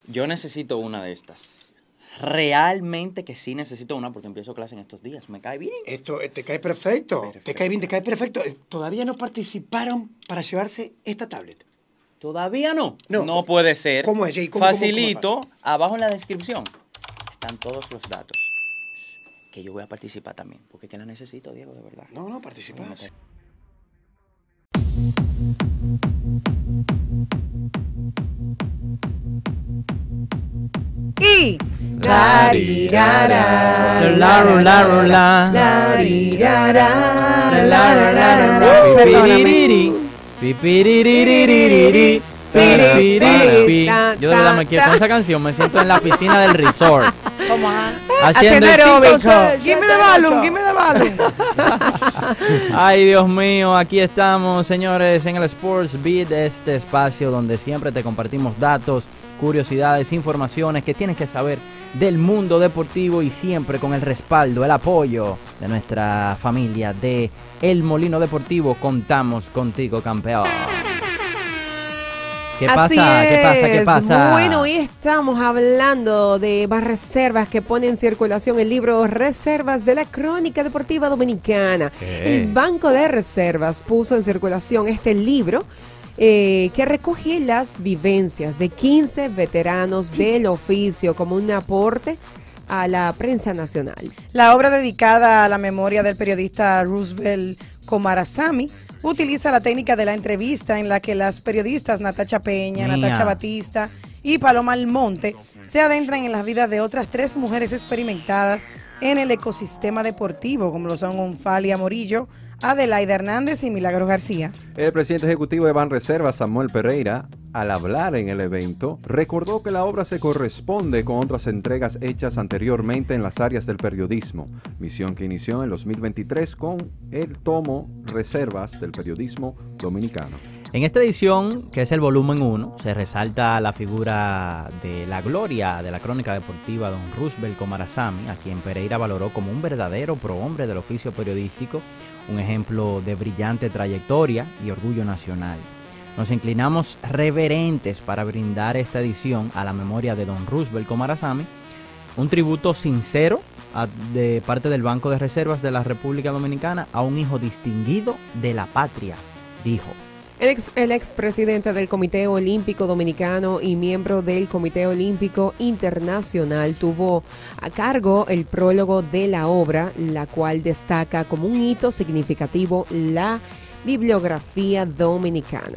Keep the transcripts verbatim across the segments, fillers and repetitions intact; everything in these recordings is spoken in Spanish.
Yo necesito una de estas. Realmente que sí necesito una porque empiezo clase en estos días. Me cae bien. Esto te cae perfecto. perfecto. Te cae bien, te cae perfecto. Todavía no participaron para llevarse esta tablet. ¿Todavía no? No. No puede ser. ¿Cómo es, Jay? ¿Cómo, Facilito, cómo, cómo abajo en la descripción están todos los datos. Que yo voy a participar también. Porque que la necesito, Diego, de verdad. No, no, participas. Y la rirara, la la la la rirara, la la la. Perdóname. Yo de verdad me quiero con esa canción, me siento en la piscina del resort. ¿Cómo? Haciendo aeróbico. Give me the balloon, give me the balloon. Ay, Dios mío, aquí estamos, señores, en el Sports Beat, este espacio donde siempre te compartimos datos, curiosidades, informaciones que tienes que saber del mundo deportivo y siempre con el respaldo, el apoyo de nuestra familia de El Molino Deportivo. Contamos contigo, campeón. ¿Qué Así pasa? Es. ¿Qué pasa? ¿Qué pasa? Bueno, hoy estamos hablando de Banreservas, que pone en circulación el libro Reservas de la Crónica Deportiva Dominicana. ¿Qué? El Banco de Reservas puso en circulación este libro eh, que recoge las vivencias de quince veteranos del oficio como un aporte a la prensa nacional. La obra dedicada a la memoria del periodista Roosevelt Comarasamy utiliza la técnica de la entrevista en la que las periodistas Natacha Peña, Mía. Natacha Batista y Paloma Almonte se adentran en las vidas de otras tres mujeres experimentadas en el ecosistema deportivo, como lo son Onfalia Morillo, Adelaida Hernández y Milagros García. El presidente ejecutivo de Banreservas, Samuel Pereira, al hablar en el evento, recordó que la obra se corresponde con otras entregas hechas anteriormente en las áreas del periodismo, misión que inició en dos mil veintitrés con el tomo Reservas del Periodismo Dominicano. En esta edición, que es el volumen uno, se resalta la figura de la gloria de la crónica deportiva don Roosevelt Comarasamy, a quien Pereira valoró como un verdadero prohombre del oficio periodístico, un ejemplo de brillante trayectoria y orgullo nacional. Nos inclinamos reverentes para brindar esta edición a la memoria de don Roosevelt Comarasamy, un tributo sincero a, de parte del Banco de Reservas de la República Dominicana a un hijo distinguido de la patria, dijo. El ex, el expresidente del Comité Olímpico Dominicano y miembro del Comité Olímpico Internacional tuvo a cargo el prólogo de la obra, la cual destaca como un hito significativo la bibliografía dominicana.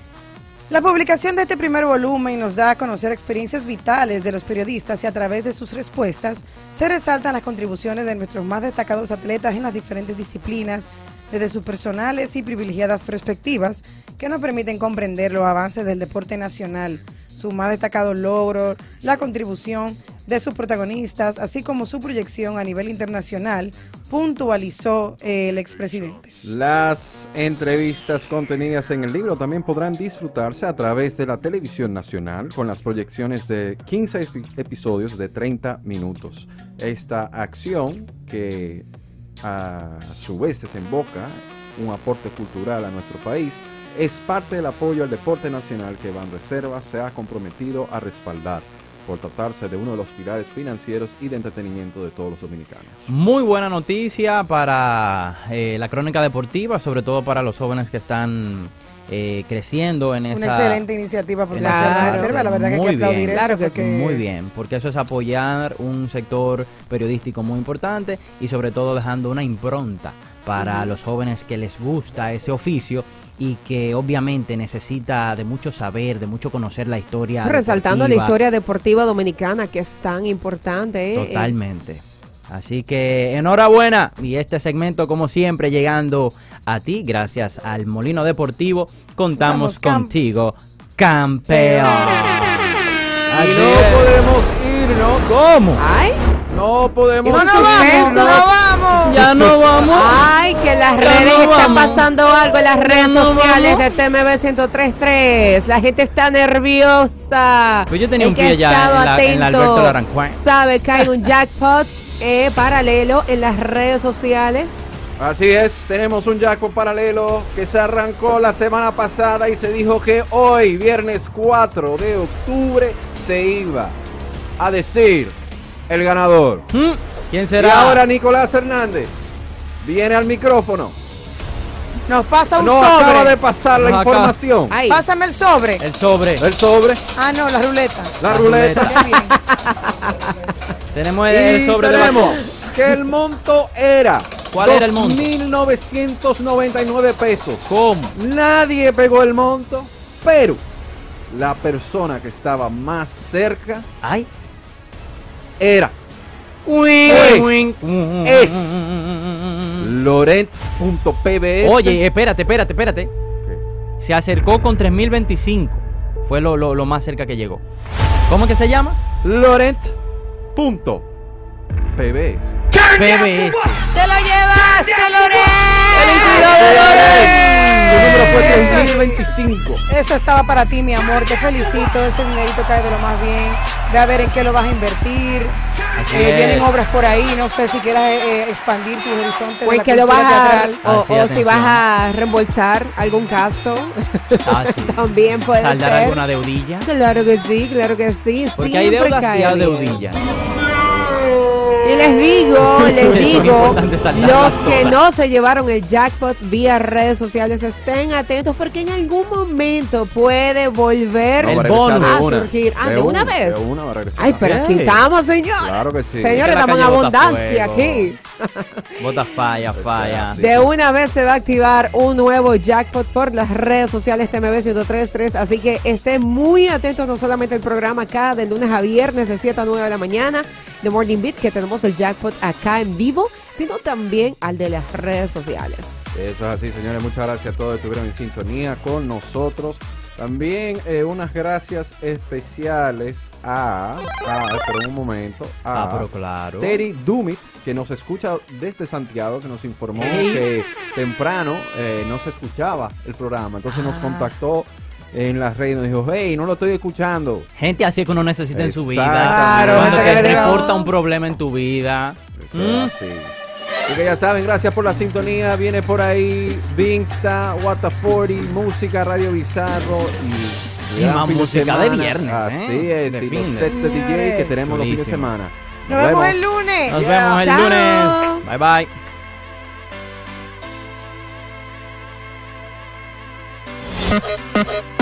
La publicación de este primer volumen nos da a conocer experiencias vitales de los periodistas y a través de sus respuestas se resaltan las contribuciones de nuestros más destacados atletas en las diferentes disciplinas, desde sus personales y privilegiadas perspectivas que nos permiten comprender los avances del deporte nacional, sus más destacados logros, la contribución de sus protagonistas, así como su proyección a nivel internacional, puntualizó el expresidente. Las entrevistas contenidas en el libro también podrán disfrutarse a través de la televisión nacional con las proyecciones de quince episodios de treinta minutos. Esta acción, que a su vez desemboca un aporte cultural a nuestro país, es parte del apoyo al deporte nacional que Banreservas se ha comprometido a respaldar, por tratarse de uno de los pilares financieros y de entretenimiento de todos los dominicanos. Muy buena noticia para eh, la crónica deportiva, sobre todo para los jóvenes que están eh, creciendo en esa... Una excelente iniciativa por parte de Claro. Banreservas, la verdad que hay que Muy aplaudir bien, eso. claro que porque... Muy bien, porque eso es apoyar un sector periodístico muy importante y sobre todo dejando una impronta para uh-huh. los jóvenes que les gusta ese oficio y que obviamente necesita de mucho saber, de mucho conocer la historia Resaltando deportiva. la historia deportiva dominicana, que es tan importante. ¿eh? Totalmente. Así que enhorabuena. Y este segmento, como siempre, llegando a ti, gracias al Molino Deportivo. Contamos Vamos, cam- contigo, campeón. Y no podemos irnos. ¿Cómo? Ay, No podemos ¡No nos Eso vamos! es ¡No nos vamos! Ya no vamos. ay, que las Ya redes no están vamos. pasando algo en las redes no sociales vamos. de T M B ciento tres punto tres. La gente está nerviosa. Pues yo tenía El un que pie ha ya estado en la- en la atento Alberto Laranjuan. sabe que hay un jackpot eh, paralelo en las redes sociales. Así es, tenemos un jackpot paralelo que se arrancó la semana pasada y se dijo que hoy, viernes cuatro de octubre, se iba a decir el ganador. ¿Mm? ¿Quién Y será? ahora Nicolás Hernández viene al micrófono. Nos pasa un No acaba sobre. de pasar la Nos acaba- información. Ay, Pásame el sobre. El sobre. El sobre, Ah, no, la ruleta. la La ruleta. ruleta. Qué bien. Tenemos el, el Y sobre de la- tenemos que el monto era ¿Cuál era el monto? dos mil novecientos noventa y nueve pesos. ¿Cómo? Nadie pegó el monto, pero la persona que estaba más cerca Ay. era Es. es Laurent punto P B S. Oye, espérate, espérate, espérate. Se acercó con tres mil veinticinco. Fue lo, lo, lo más cerca que llegó. ¿Cómo que se llama? Laurent punto P B S. P B S. ¡Te lo llevaste, Tu número fue Lorena! Eso tres mil es- veinticinco. Eso estaba para ti, mi amor. Te felicito. Ese dinerito cae de lo más bien. Ve a ver en qué lo vas a invertir. Así Eh, es. vienen obras por ahí. No sé si quieras eh, eh, expandir tus horizontes de o en la que lo cultura vas a, teatral. o, Así, o si atención. vas a reembolsar algún gasto, Ah, sí. también puede ¿Saldar ser. alguna deudilla? Claro que sí, claro que sí. Porque hay siempre deudas cae y hay bien. deudillas. Y les digo, les Por eso es digo, importante saldarlas los que todas. no se llevaron el jackpot vía redes sociales, estén atentos porque en algún momento puede volver No, El va a regresar bonus. a de una. surgir. Ah, ¿de una vez? De una va a regresar. Ay, pero aquí Ey. estamos, señor. Claro que sí. Señores, Es que la estamos en calle bota abundancia fuego. aquí. Bota falla, falla. así. De una vez se va a activar un nuevo jackpot por las redes sociales T M B ciento tres punto tres, así que estén muy atentos no solamente al programa acá de lunes a viernes de siete a nueve de la mañana, The Morning Beat, que tenemos el jackpot acá en vivo, sino también al de las redes sociales. Eso es así, señores. Muchas gracias a todos que estuvieron en sintonía con nosotros. También eh, unas gracias especiales a, a espera un momento, a Ah, pero claro. Terry Dumit, que nos escucha desde Santiago, que nos informó Ey. que temprano eh, no se escuchaba el programa. Entonces nos Ah. contactó en las redes y nos dijo, hey, no lo estoy escuchando. Gente así que uno necesita en su vida. Exactamente. Claro, Cuando gente que te le diga, reporta "Oh". un problema en tu vida. Eso ¿Mm? es así. Así que ya saben, gracias por la sintonía. Viene por ahí Vinsta, What the cuarenta, música, Radio Bizarro y, Y gran más fin música de semana. viernes, Así ¿eh? es, De y fin los de- sets de D J que Señores. tenemos los fines de Chulísimo. semana. Nos vemos el lunes. Nos vemos el Chao. lunes. Bye bye.